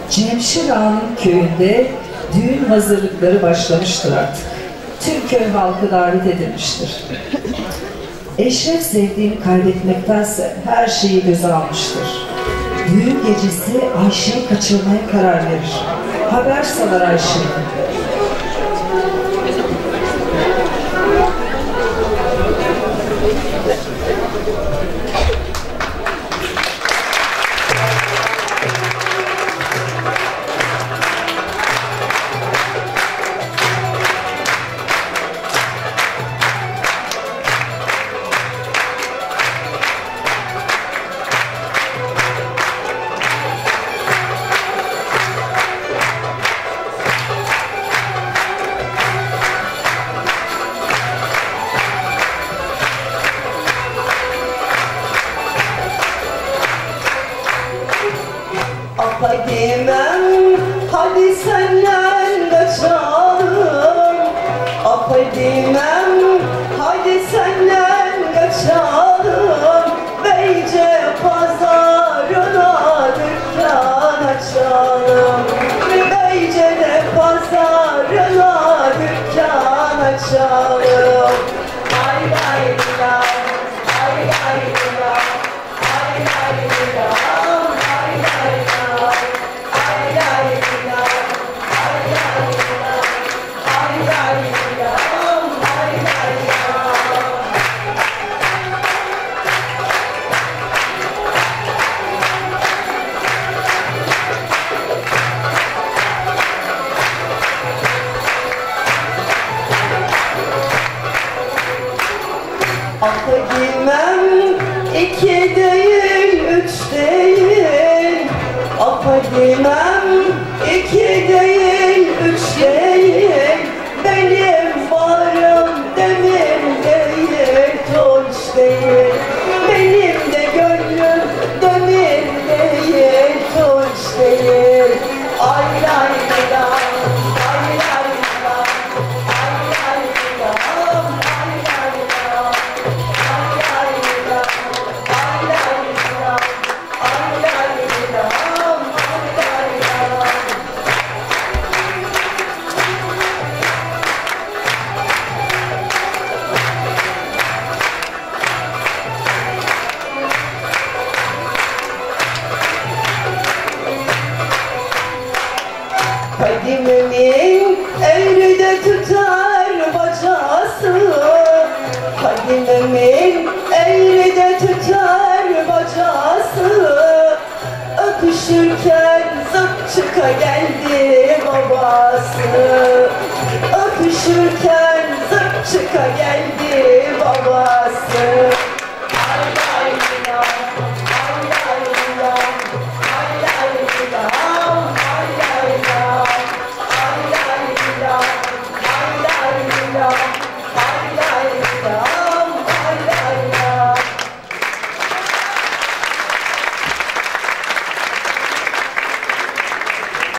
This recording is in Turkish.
Cemşir Ağa'nın köyünde düğün hazırlıkları başlamıştır artık. Tüm köy halkı davet edilmiştir. Eşref sevdiğini kaybetmektense her şeyi göze almıştır. Düğün gecesi Ayşe'yi kaçırmaya karar verir. Haber salar Ayşe'ye. Fadimem, hadi senden kaçalım. Fadimem, hadi senden kaçalım. Beyce pazarına dükkan açalım. Beyce'de pazarına dükkan açalım. Ay ay la, ay ay la, ay ay la. Fadimem, iki değil, üç değil. Fadimem, iki değil, üç değil. Benim varım demir değil, tunç değil. Benim de gönlüm demir değil, tunç değil. Ay lay la, ay lay la, ay lay la, ay lay la. Fadime'min evride tutar bacası. Fadime'min evride tutar bacası. Öpüşürken zıp çıka geldi babası. Öpüşürken zıp çıka geldi babası.